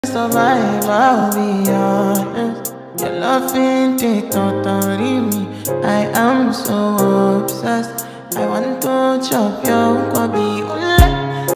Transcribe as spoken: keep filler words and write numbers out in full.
Survive, I'll be honest. Your loving they totally me. I am so obsessed. I want to chop your kwabi.